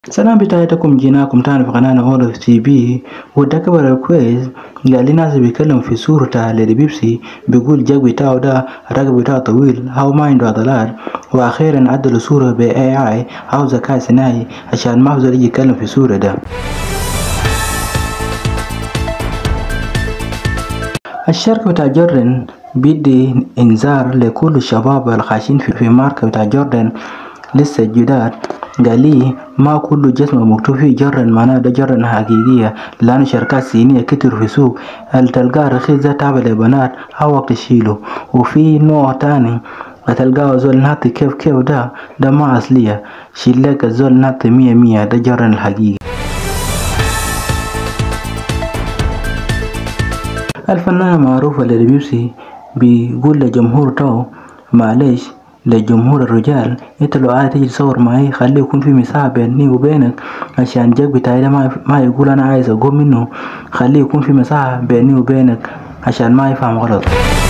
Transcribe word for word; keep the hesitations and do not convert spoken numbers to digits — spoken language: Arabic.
السلام بتاعتكم، جيناكم تاني في قناة هولو تي بي. وده كبر الكويس قال لي ناس بيتكلم في صورة اللي بيبسي، بيقول الجاك بتاعه ده الرقبة بتاعه طويل أو ما عنده عضلات، وأخيرا عدلوا صورة ب إيه آي أو ذكاء صناعي عشان ما يفضل يجي يتكلم في صورة ده. الشركة بتاع جوردن بيدي انذار لكل الشباب الخاشين في ماركة بتاع جوردن لسه جداد. قال لي ما كل جسم مكتوب فيه جوردن معناه ده جوردن حقيقية، لأن شركات صينية كتر في سوق تلقاه رخيص ده تابع لبنات أو وقت تشيله، وفي نوع تاني تلقاه زول ناطي كيف كيف ده ده ما أصلية، شيلك الزول ناطي مية مية ده جوردن الحقيقي. الفنان المعروف اللي بيبسي بيقول لجمهور تو معلش لجمهور الرجال، انت لو عايز تيجي تصور معي خليه يكون في مساحة بيني وبينك، عشان جاك بتاعي ده ما, ما يقول انا عايز اقوم منه، خليه يكون في مساحة بيني وبينك عشان ما يفهم غلط.